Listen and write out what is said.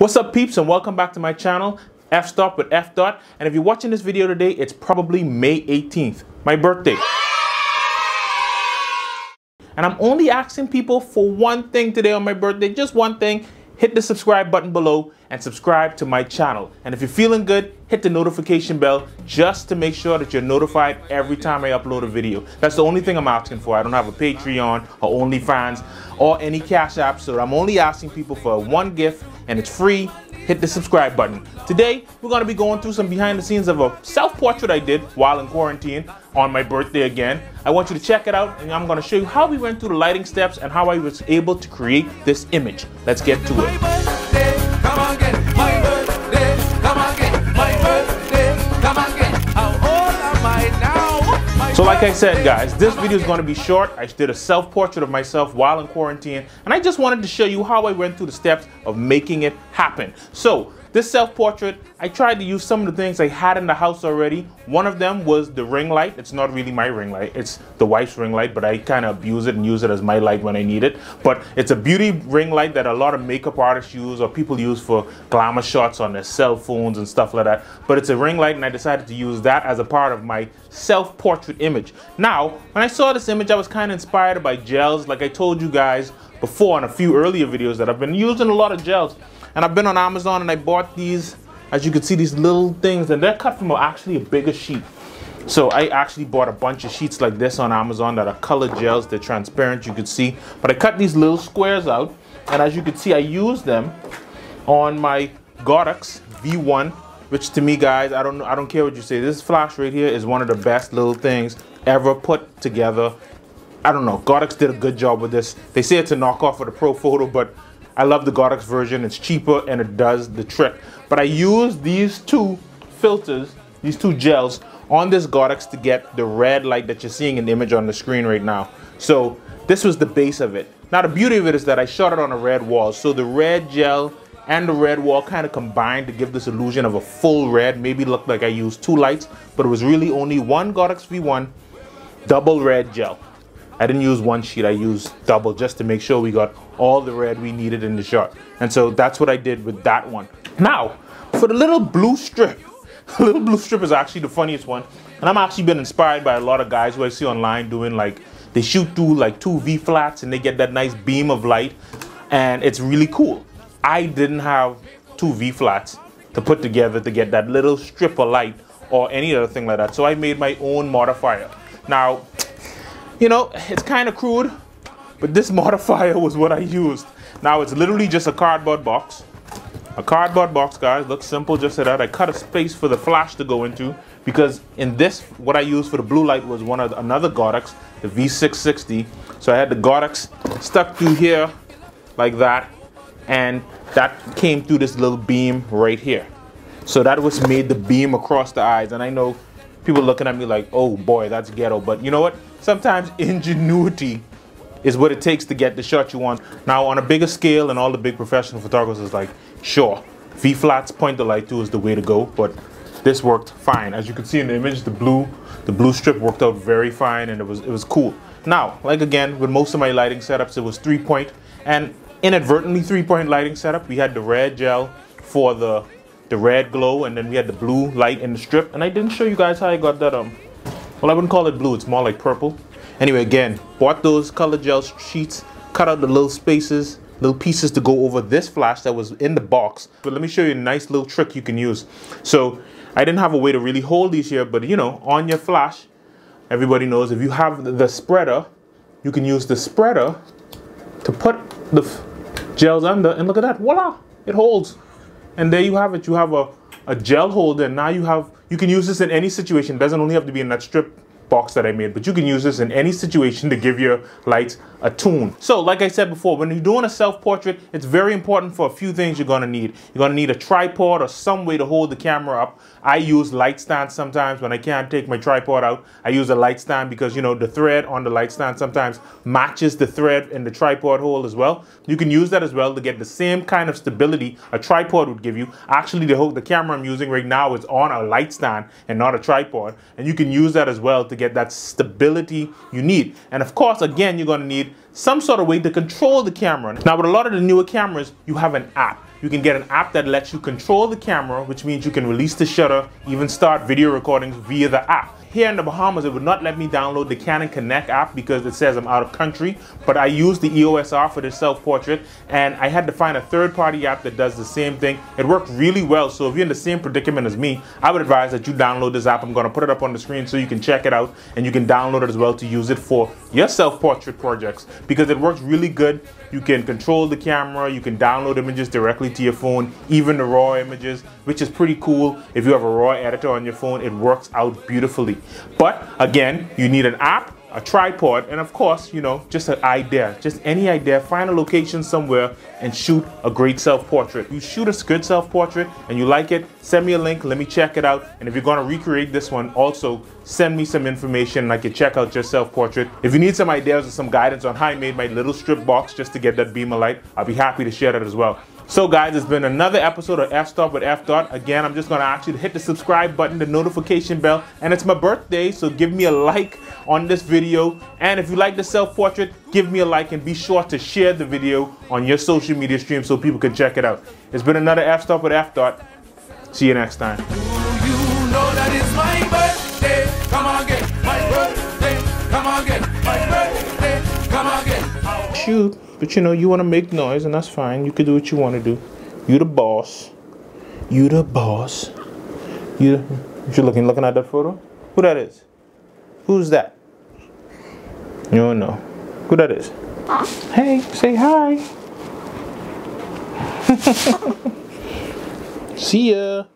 What's up, peeps, and welcome back to my channel, F-Stop with F Dot. And if you're watching this video today, it's probably May 18th, my birthday. And I'm only asking people for one thing today on my birthday, just one thing. Hit the subscribe button below and subscribe to my channel. And if you're feeling good, hit the notification bell just to make sure that you're notified every time I upload a video. That's the only thing I'm asking for. I don't have a Patreon or OnlyFans or any Cash App, so I'm only asking people for one gift, and it's free. Hit the subscribe button. Today, we're going to be going through some behind the scenes of a self-portrait I did while in quarantine on my birthday again. I want you to check it out, and I'm going to show you how we went through the lighting steps and how I was able to create this image. Let's get to it. So like I said, guys, this video is going to be short. I did a self-portrait of myself while in quarantine, and I just wanted to show you how I went through the steps of making it happen. So this self-portrait, I tried to use some of the things I had in the house already. One of them was the ring light. It's not really my ring light, it's the wife's ring light, but I kind of abuse it and use it as my light when I need it. But it's a beauty ring light that a lot of makeup artists use, or people use for glamour shots on their cell phones and stuff like that. But it's a ring light, and I decided to use that as a part of my self-portrait image. Now, when I saw this image, I was kind of inspired by gels. Like I told you guys before in a few earlier videos, that I've been using a lot of gels. And I've been on Amazon and I bought these, as you can see, these little things, and they're cut from actually a bigger sheet. So I actually bought a bunch of sheets like this on Amazon that are colored gels. They're transparent, you can see. But I cut these little squares out, and as you can see, I used them on my Godox V1, which to me, guys, I don't care what you say. This flash right here is one of the best little things ever put together. I don't know, Godox did a good job with this. They say it's a knockoff of the Profoto, but I love the Godox version. It's cheaper and it does the trick. But I used these two filters, these two gels on this Godox to get the red light that you're seeing in the image on the screen right now. So this was the base of it. Now the beauty of it is that I shot it on a red wall. So the red gel and the red wall kind of combined to give this illusion of a full red. Maybe looked like I used two lights, but it was really only one Godox V1 double red gel. I didn't use one sheet, I used double just to make sure we got all the red we needed in the shot. And so that's what I did with that one. Now, for the little blue strip, the little blue strip is actually the funniest one. And I'm actually been inspired by a lot of guys who I see online doing, like, they shoot through like two V-flats and they get that nice beam of light. And it's really cool. I didn't have two V-flats to put together to get that little strip of light or any other thing like that. So I made my own modifier. Now, you know, it's kind of crude, but this modifier was what I used. Now it's literally just a cardboard box. A cardboard box, guys. Looks simple, just like that. I cut a space for the flash to go into, because in this, what I used for the blue light was another Godox, the V660. So I had the Godox stuck through here like that, and that came through this little beam right here. So that was made the beam across the eyes. And I know people looking at me like, oh boy, that's ghetto. But you know what? Sometimes ingenuity is what it takes to get the shot you want. Now on a bigger scale, and all the big professional photographers is like, sure, V-flats point the light to is the way to go, but this worked fine. As you can see in the image, the blue strip worked out very fine, and it was cool. Now, like again, with most of my lighting setups, it was 3-point, and inadvertently 3-point lighting setup. We had the red gel for the red glow, and then we had the blue light in the strip. And I didn't show you guys how I got that, well, I wouldn't call it blue, it's more like purple. Anyway, again, bought those color gel sheets, cut out the little spaces, little pieces to go over this flash that was in the box. But let me show you a nice little trick you can use. So I didn't have a way to really hold these here, but you know, on your flash, everybody knows if you have the spreader, you can use the spreader to put the gels under, and look at that, voila, it holds. And there you have it. You have a gel holder, and now you can use this in any situation. It doesn't only have to be in that strip box that I made, but you can use this in any situation to give your lights a tune. So like I said before, when you're doing a self-portrait, it's very important for a few things you're gonna need. You're gonna need a tripod or some way to hold the camera up. I use light stands sometimes when I can't take my tripod out. I use a light stand because, you know, the thread on the light stand sometimes matches the thread in the tripod hole as well. You can use that as well to get the same kind of stability a tripod would give you. Actually, the camera I'm using right now is on a light stand and not a tripod. And you can use that as well to get that stability you need. And of course, again, you're gonna need some sort of way to control the camera. Now, with a lot of the newer cameras, you have an app. you can get an app that lets you control the camera, which means you can release the shutter, even start video recordings via the app. Here in the Bahamas, it would not let me download the Canon Connect app because it says I'm out of country, but I use the EOS R for this self-portrait, and I had to find a third-party app that does the same thing. It worked really well, so if you're in the same predicament as me, I would advise that you download this app. I'm going to put it up on the screen so you can check it out, and you can download it as well to use it for your self-portrait projects because it works really good. You can control the camera, you can download images directly to your phone, even the RAW images, which is pretty cool. If you have a RAW editor on your phone, it works out beautifully. But again, you need an app, a tripod, and of course, you know, just an idea, just any idea. Find a location somewhere and shoot a great self-portrait. You shoot a good self-portrait and you like it, send me a link, let me check it out. And if you're going to recreate this one, also send me some information and I can check out your self-portrait. If you need some ideas or some guidance on how I made my little strip box just to get that beam of light, I'll be happy to share that as well. So guys, it's been another episode of F-Stop with F-Dot. Again, I'm just going to ask you to hit the subscribe button, the notification bell, and it's my birthday, so give me a like on this video. And if you like the self-portrait, give me a like and be sure to share the video on your social media stream so people can check it out. It's been another F-Stop with F-Dot. See you next time. Do you know that it's my birthday? Come on, get my birthday. Come on, get my birthday. Come on, get. Shoot. But you know, you want to make noise, and that's fine. You can do what you want to do. You the boss. You the boss. You're looking at that photo? Who that is? Who's that? You don't know. Who that is? Hey, say hi. See ya.